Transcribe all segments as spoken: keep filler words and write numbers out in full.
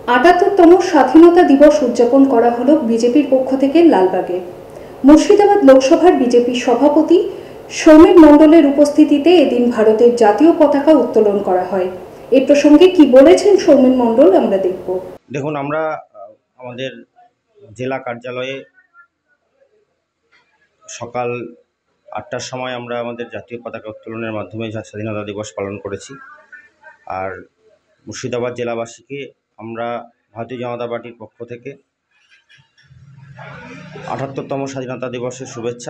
আটাত্তরতম স্বাধীনতা দিবস উদযাপন করা হলো বিজেপির পক্ষ থেকে লালবাগে। মুর্শিদাবাদ লোকসভার বিজেপির সভাপতি সৌমেন মণ্ডলের উপস্থিতিতে এদিন ভারতের জাতীয় পতাকা উত্তোলন করা হয়। এই প্রসঙ্গে কি বলেছেন সৌমেন মণ্ডল আমরা দেখব। দেখুন, আমরা আমাদের জেলা কার্যালয়ে সকাল আটটার সময় আমরা আমাদের জাতীয় পতাকা উত্তোলনের মাধ্যমে স্বাধীনতা দিবস পালন করেছি। আর মুর্শিদাবাদ জেলাবাসীকে আমরা ভারতীয় জনতা পার্টির পক্ষ থেকে আটাত্তরতম স্বাধীনতা দিবসের শুভেচ্ছা।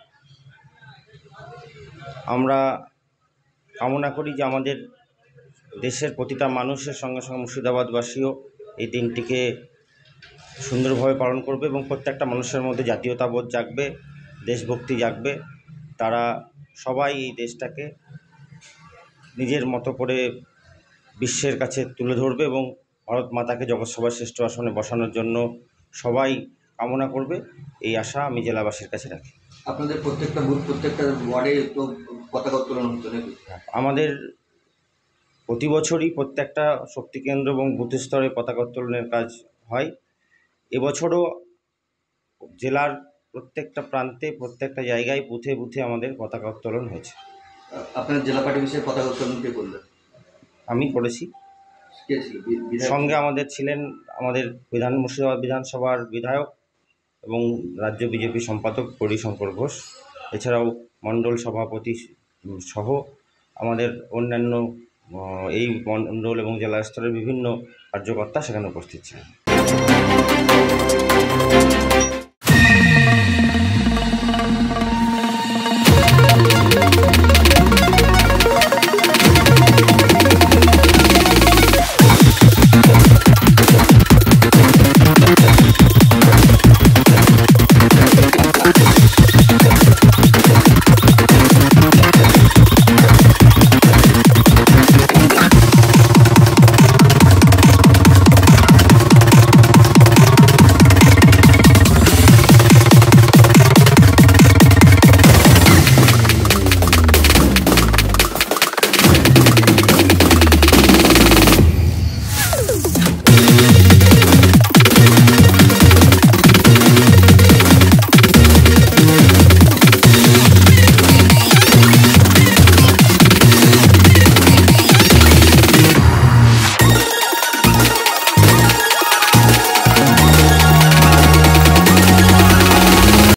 আমরা কামনা করি যে আমাদের দেশের প্রতিটা মানুষের সঙ্গে সঙ্গে মুর্শিদাবাদবাসীও এই দিনটিকে সুন্দরভাবে পালন করবে এবং প্রত্যেকটা মানুষের মধ্যে জাতীয়তাবোধ জাগবে, দেশভক্তি জাগবে। তারা সবাই এই দেশটাকে নিজের মতো করে বিশ্বের কাছে তুলে ধরবে এবং ভারত মাতাকে জগৎ সভার শ্রেষ্ঠ আসনে বসানোর জন্য সবাই কামনা করবে, এই আশা আমি জেলাবাসীর কাছে রাখি। আপনাদের প্রত্যেকটা বুথ প্রত্যেকটা ওয়ার্ডে তো পতাকা উত্তোলন হতো নাকি? আমাদের প্রতি বছরই প্রত্যেকটা শক্তি কেন্দ্র এবং বুথ স্তরে পতাকা উত্তোলনের কাজ হয়। এবছরও জেলার প্রত্যেকটা প্রান্তে প্রত্যেকটা জায়গায় বুথে বুথে আমাদের পতাকা উত্তোলন হয়েছে। আপনার জেলা পার্টি বিষয়ে পতাকা উত্তোলন কে করলেন? আমি করেছি। কে ছিল? সঙ্গে আমাদের ছিলেন আমাদের বিধান মুর্শিদাবাদ বিধানসভার বিধায়ক এবং রাজ্য বিজেপি সম্পাদক গৌরীশঙ্কর ঘোষ, এছাড়াও মণ্ডল সভাপতি সহ আমাদের অন্যান্য এই মণ্ডল এবং জেলা স্তরের বিভিন্ন কার্যকর্তা সেখানে উপস্থিত ছিলেন।